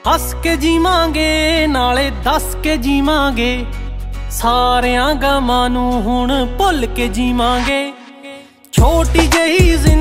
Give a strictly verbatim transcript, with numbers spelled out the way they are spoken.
हस के जीवांगे नाले दस के जीवांगे, सारियां गमां नूं हुण भुल के जीवांगे। छोटी जही